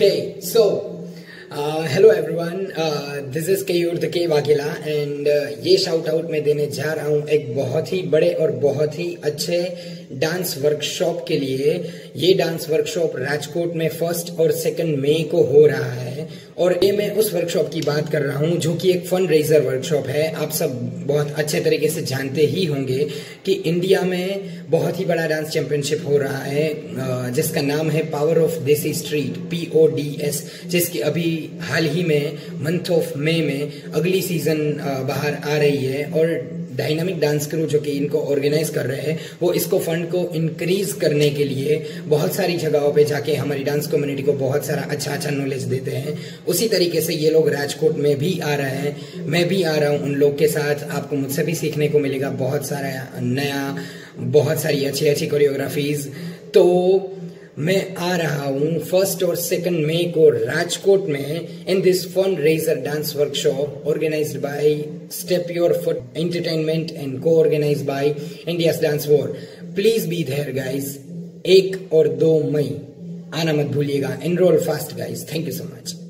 Okay, so hello everyone, this is Keyur the K Wakila and ये shout out मैं देने जा रहा हूँ एक बहुत ही बड़े और बहुत ही अच्छे डांस वर्कशॉप के लिए। ये डांस वर्कशॉप राजकोट में 1 और 2 मई को हो रहा है और ये मैं उस वर्कशॉप की बात कर रहा हूँ जो कि एक फंड रेजर वर्कशॉप है। आप सब बहुत अच्छे तरीके से जानते ही होंगे कि इंडिया में बहुत ही बड़ा डांस चैंपियनशिप हो रहा है जिसका नाम है power of desi street PODS, जिसकी अभी हाल ही में मंथ ऑफ मई में अगली सीजन बाहर आ रही है। और डायनामिक डांस क्रू जो कि इनको ऑर्गेनाइज कर रहे हैं वो इसको फंड को इंक्रीज करने के लिए बहुत सारी जगहों पे जाके हमारी डांस कम्युनिटी को बहुत सारा अच्छा नॉलेज देते हैं। उसी तरीके से ये लोग राजकोट में भी आ रहे हैं, मैं भी आ रहा हूँ उन लोग के साथ। आपको मुझसे भी सीखने को मिलेगा बहुत सारा नया, बहुत सारी अच्छी कोरियोग्राफीज। तो मैं आ रहा हूँ 1 और 2 मई को राजकोट में in this fund raiser dance workshop organised by step your foot entertainment and co organised by India's dance war. Please be there guys. 1 और 2 मई आना मत भूलिएगा। Enrol fast guys. Thank you so much.